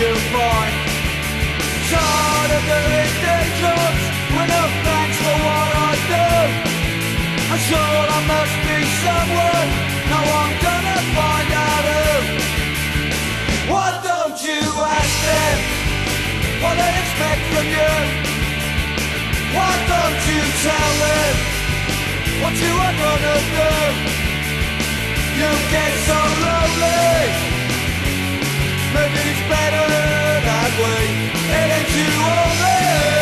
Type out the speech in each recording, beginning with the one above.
you'll find. Tired of doing day jobs with no thanks for what I do. I'm sure I must be someone, now I'm gonna find out who. Why don't you ask them what they expect from you? Why don't you tell them what you are gonna do? You get so lonely, maybe it's better that way. It ain't you only,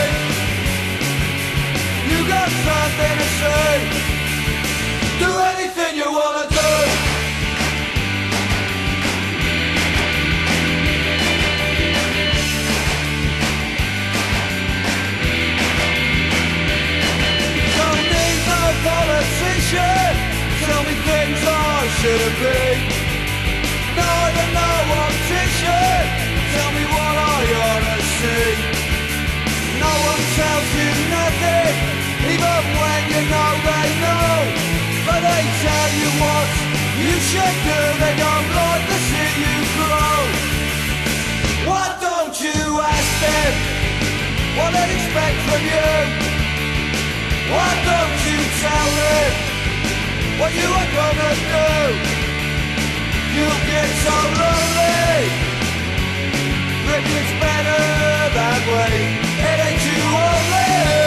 you got something to say. Do anything you wanna do. Don't need no politician, tell me things I shouldn't be. Neither no optician, tell me what I ought to see. No one tells you nothing, even when you know they know. But they tell you what you should do, they don't like to see you grow. Why don't you ask them what they expect from you? Why don't you tell them what you are gonna do? You'll get so lonely, maybe it's better that way. It ain't you only,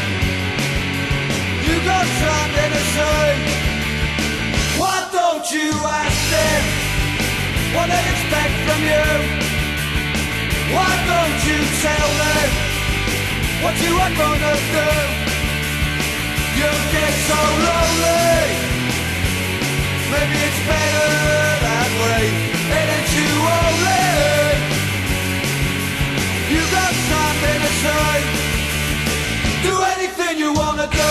you got something to say. Why don't you ask them what they expect from you? Why don't you tell them what you are gonna do? You'll get so lonely, maybe it's better that way. It ain't you only, you got something to say. Do anything you wanna do.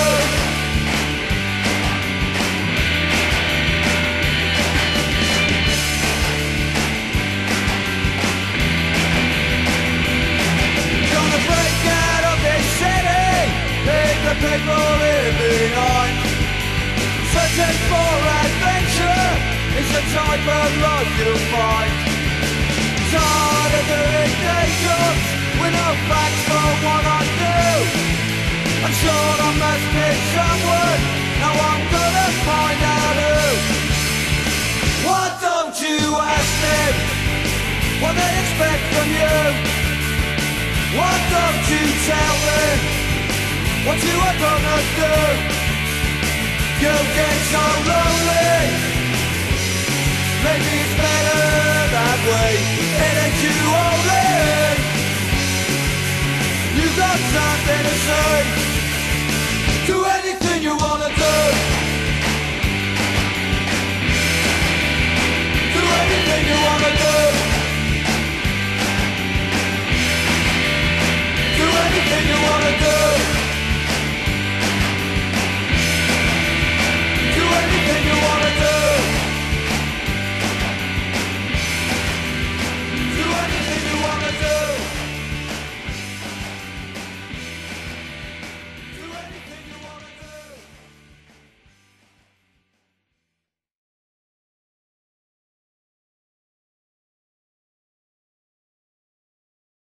Gonna break out of this city, leave the people living behind. Searching for adventure is the type of life you'll find. Tired of doing day jobs with no facts for what I do. I'm sure I must be someone, now I'm gonna find out who. Why don't you ask them what they expect from you? Why don't you tell them what you are gonna do? You'll get so lonely, maybe it's better that way. It ain't you only, you got something to say.